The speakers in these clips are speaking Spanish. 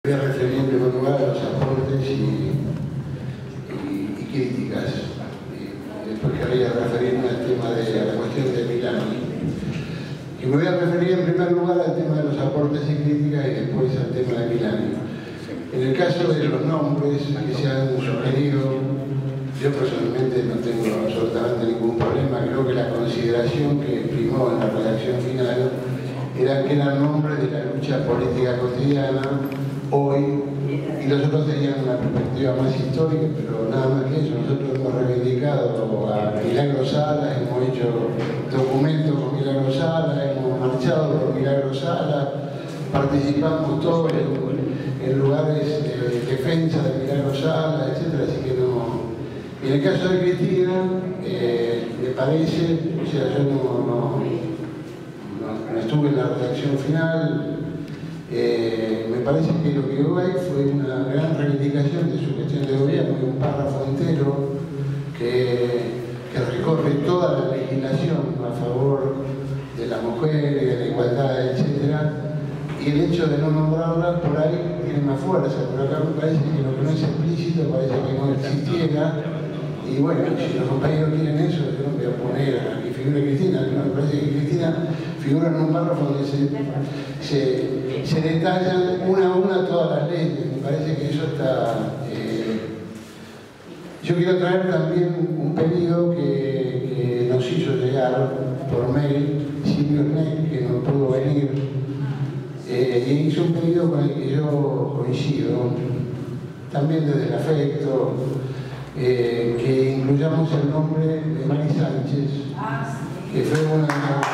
Voy a referir en primer lugar a los aportes y críticas. Después querría referirme al tema de la cuestión de Milán. Y me voy a referir en primer lugar al tema de los aportes y críticas y después al tema de Milán. En el caso de los nombres que se han sugerido, yo personalmente no tengo absolutamente ningún problema. Creo que la consideración que primó en la redacción final era que eran nombres de la lucha política cotidiana hoy, y nosotros teníamos una perspectiva más histórica, pero nada más que eso. Nosotros hemos reivindicado a Milagro Sala, hemos hecho documentos con Milagro Sala, hemos marchado por Milagro Sala, participamos todos en lugares de defensa de Milagro Sala, etc. Así que no. Y en el caso de Cristina, me parece, o sea, yo no estuve en la redacción final. Me parece que lo que hubo ahí fue una gran reivindicación de su gestión de gobierno, un párrafo entero que recorre toda la legislación a favor de la mujer y de la igualdad, etc. Y el hecho de no nombrarla por ahí tiene más fuerza, pero acá me parece que lo que no es explícito parece que no existiera. Y bueno, si los compañeros quieren eso, yo no voy a poner a que figure Cristina, no, me parece que Cristina figura en un párrafo donde se detallan una a una todas las leyes. Me parece que eso está... Yo quiero traer también un pedido que nos hizo llegar por mail Silvio Schneck, que no pudo venir, y hizo un pedido con el que yo coincido, también desde el afecto, que incluyamos el nombre de Mari Sánchez, que fue una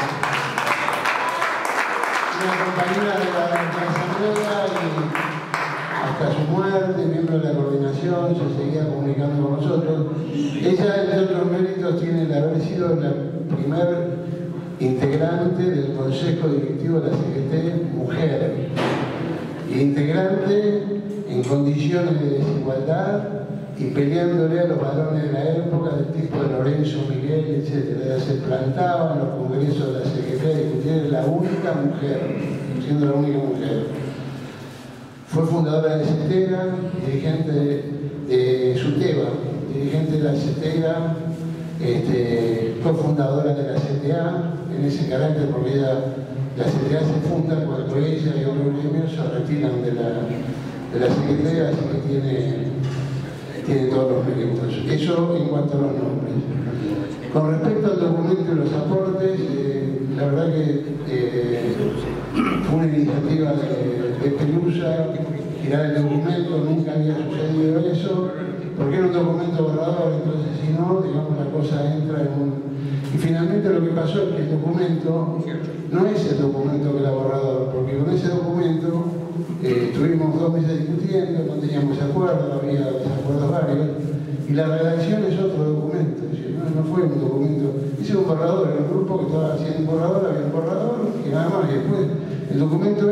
compañera de la Asamblea y hasta su muerte, miembro de la coordinación, se seguía comunicando con nosotros. Ella, entre otros méritos, tiene el haber sido la primer integrante del Consejo Directivo de la CGT mujer, y integrante en condiciones de desigualdad y peleándole a los varones de la época del tipo de Lorenzo Miguel, etc. Ella se plantaba en los congresos de la CGT a discutir, la única mujer, siendo la única mujer. Fue fundadora de CETERA, dirigente de SUTEBA, dirigente de la CETERA, cofundadora de la CTA, en ese carácter, porque la CTA se funda cuando ella y otros gremios se retiran de la Secretaría, así que tiene todos los méritos. Eso en cuanto a los nombres. Con respecto al documento y los aportes, la verdad que fue una iniciativa de Pelusa girar el documento, nunca había sucedido eso, porque era un documento borrador, entonces si no, digamos, la cosa entra en un... Y finalmente lo que pasó es que el documento no es el documento que era borrador, porque con ese documento estuvimos 2 meses discutiendo, no teníamos acuerdo, había desacuerdos varios, y la redacción es otro documento, no fue un documento, hice un borrador, era un grupo que estaba haciendo un borrador, había un borrador, y nada más, y después el documento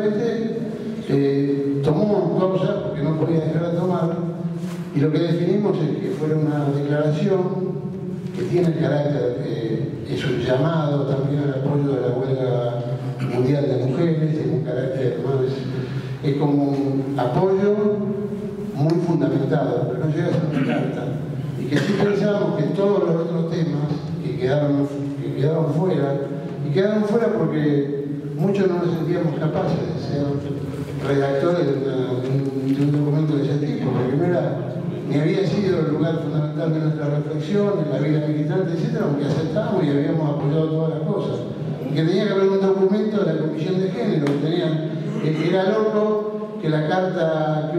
tomó cosas, porque no podía dejar de tomar, y lo que definimos es que fuera una declaración que tiene el carácter, es un llamado también al apoyo de la huelga mundial de mujeres, tiene un carácter más, es como un apoyo muy fundamentado, pero no llega a ser una carta. Y que sí pensábamos que todos los otros temas que quedaron fuera porque muchos no nos sentíamos capaces de ser redactores de un documento de ese tipo, porque ni había sido el lugar fundamental de nuestra reflexión, en la vida militante, etc., aunque aceptábamos y habíamos apoyado todas las cosas. Y que tenía que haber un documento de la Comisión de Género, que era loco que una carta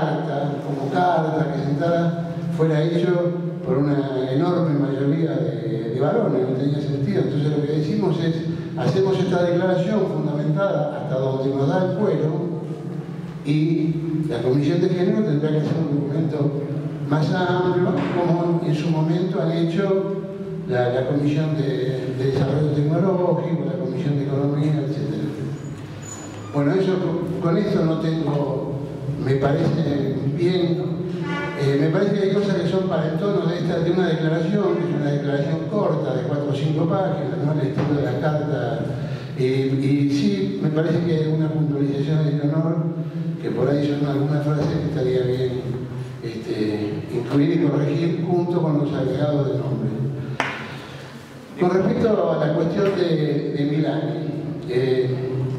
que sentara fuera hecho por una enorme mayoría de varones, no tenía sentido. Entonces lo que decimos es, hacemos esta declaración fundamentada hasta donde nos da el cuero, y la Comisión de Género tendrá que hacer un documento más amplio, como en su momento han hecho la Comisión de Desarrollo Tecnológico, la Comisión de Economía, etc. Bueno, con eso no tengo, me parece bien, me parece que hay cosas que son para el tono de una declaración, que es una declaración corta, de 4 o 5 páginas, no el estilo de la carta, y sí, me parece que hay una puntualización de honor que por ahí son algunas frases que estaría bien incluir y corregir junto con los agregados de nombre. Con respecto a la cuestión de Milani,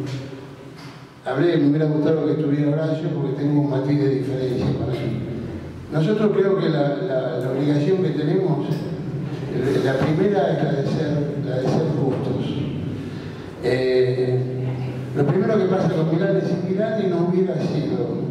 me hubiera gustado que estuviera Horacio porque tengo un matiz de diferencia con él. Nosotros creo que la obligación que tenemos, la primera es la de ser justos. Lo primero que pasa con Milani, si Milani no hubiera sido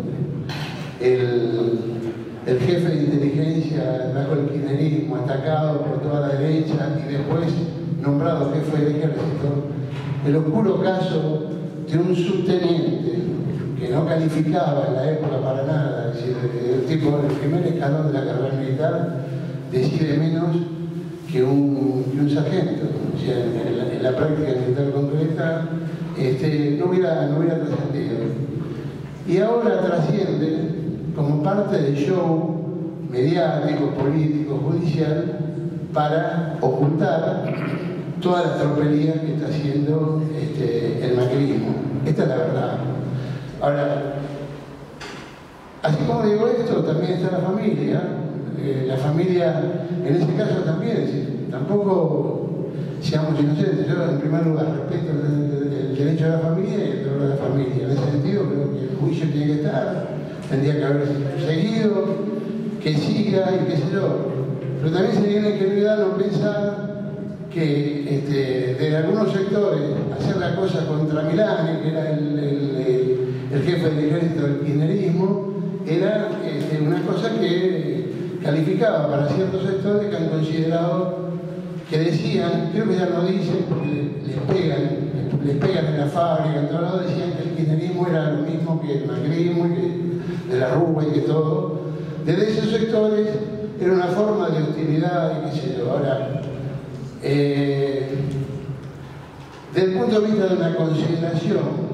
el jefe de inteligencia bajo el kirchnerismo, atacado por toda la derecha y después nombrado jefe del ejército, el oscuro caso de un subteniente que no calificaba en la época para nada, es decir, el tipo del primer escalón de la carrera militar decide menos que un sargento, o sea, en la práctica militar concreta no hubiera trascendido. Y ahora trasciende como parte del show mediático, político, judicial, para ocultar todas las tropelías que está haciendo el macrismo. Esta es la verdad. Ahora, así como digo esto, también está la familia. La familia, en ese caso también, tampoco seamos inocentes. Yo, en primer lugar, respeto el derecho de la familia y el deber de la familia. En ese sentido, creo que el juicio tiene que estar, tendría que haber seguido, que siga y qué sé yo. Pero también sería una ingenuidad no pensar que de algunos sectores hacer la cosa contra Milani, que era el jefe del ejército del kirchnerismo, era una cosa que calificaba para ciertos sectores que han considerado, que decían, creo que ya lo dicen porque les pegan en la fábrica, en todos lados, decían que el kirchnerismo era lo mismo que el macrismo y que de la Rúa y que todo. Desde esos sectores era una forma de hostilidad y qué sé yo. Ahora, desde el punto de vista de una consideración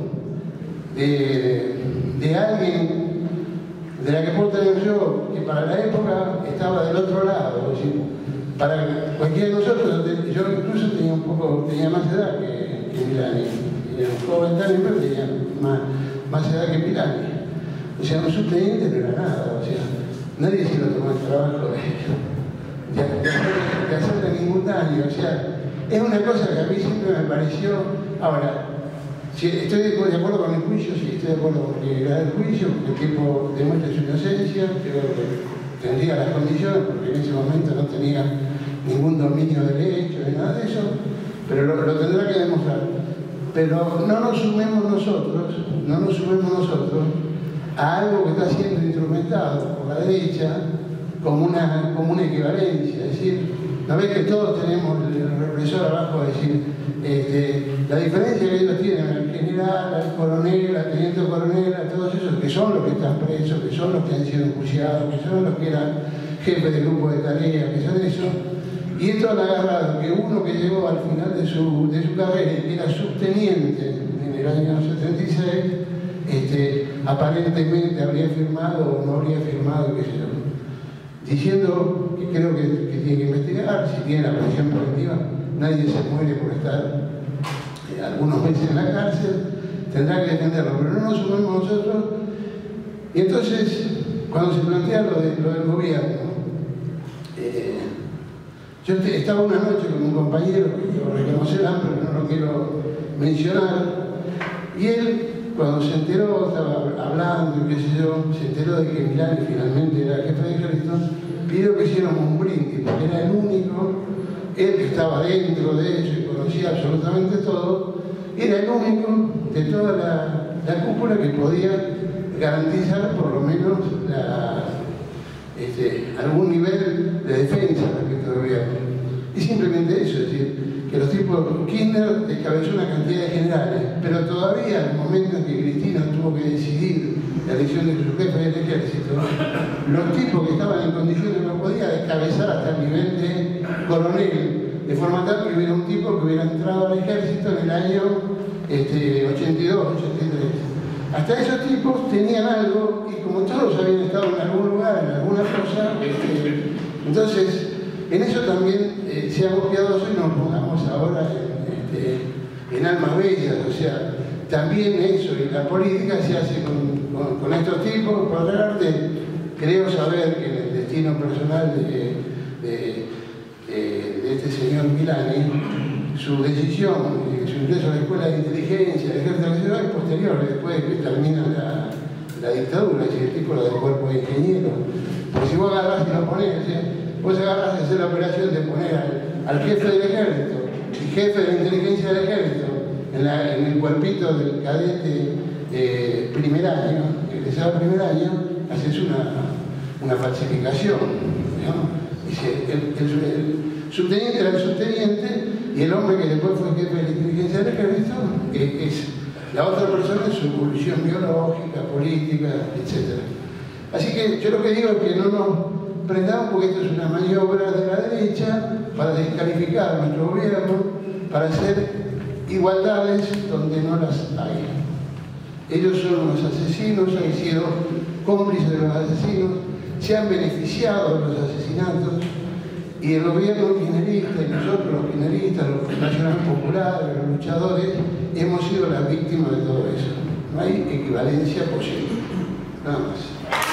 de alguien de la que puedo tener yo, que para la época estaba del otro lado, es decir, para cualquiera de nosotros, yo incluso tenía más edad que Milani, era un joven también, pero tenía más edad que Milani. O sea, un subteniente no era nada, o sea, nadie se lo tomó el trabajo de hacerle ningún daño, o sea, es una cosa que a mí siempre me pareció. Ahora, si estoy de acuerdo con el juicio, sí, estoy de acuerdo con que era el juicio, que el tipo demuestre su inocencia, creo que tendría las condiciones, porque en ese momento no tenía ningún dominio del hecho ni nada de eso, pero lo tendrá que demostrar. Pero no nos sumemos nosotros a algo que está siendo instrumentado por la derecha como una equivalencia, es decir, ¿no ves que todos tenemos el represor abajo? Es decir, la diferencia que ellos tienen al general, al coronel, al teniente coronel, a todos esos que son los que están presos, que son los que han sido enjuiciados, que son los que eran jefes de grupo de tareas, que son eso, y esto han agarrado que uno que llegó al final de su carrera y que era subteniente en el año 76, aparentemente habría firmado o no habría firmado, qué sé yo, diciendo que creo que tiene que investigar, si tiene la prisión preventiva, nadie se muere por estar algunos meses en la cárcel, tendrá que defenderlo, pero no nos sumemos nosotros. Y entonces, cuando se plantea lo del gobierno, yo estaba una noche con un compañero que lo reconocerán, pero no lo quiero mencionar, y él, cuando se enteró, estaba hablando y qué sé yo, se enteró de que Milani finalmente era el jefe de ejército, pidió que hiciéramos un brindis, porque era el único, él que estaba dentro de eso y conocía absolutamente todo, era el único de toda la cúpula que podía garantizar por lo menos algún nivel de defensa respecto al gobierno. Y simplemente eso, es decir, que los tipos, Kirchner descabezó una cantidad de generales, pero todavía en el momento en que Cristina tuvo que decidir la elección de su jefe del ejército, los tipos que estaban en condiciones no podían descabezar hasta el nivel de coronel, de forma tal que hubiera un tipo que hubiera entrado al ejército en el año 82, 83. Hasta esos tipos tenían algo, y como todos habían estado en algún lugar, en alguna cosa, entonces en eso también seamos piadosos y nos pongamos ahora en almas bellas, o sea, también eso, y la política se hace con con estos tipos. Por otra parte, creo saber que en el destino personal de este señor Milani, su decisión, su ingreso a la escuela de inteligencia, el ejército de la ciudad es posterior, después de que termina la dictadura, es decir, el tipo del cuerpo de ingeniero. Porque si vos agarrás y lo ponés, vos agarrás y hacer la operación de poner al jefe del ejército y jefe de la inteligencia del ejército en el cuerpito del cadete primer año, egresado primer año, haces una falsificación, ¿no? Dice, el subteniente era el subteniente y el hombre que después fue jefe de la inteligencia del ejército es la otra persona en su evolución biológica, política, etc. Así que yo lo que digo es que no nos prendamos, porque esto es una maniobra de la derecha para descalificar a nuestro gobierno, para hacer igualdades donde no las hay. Ellos son los asesinos, han sido cómplices de los asesinos, se han beneficiado de los asesinatos, y el gobierno kirchnerista y nosotros los kirchneristas, los nacionales populares, los luchadores, hemos sido las víctimas de todo eso. No hay equivalencia posible. Nada más.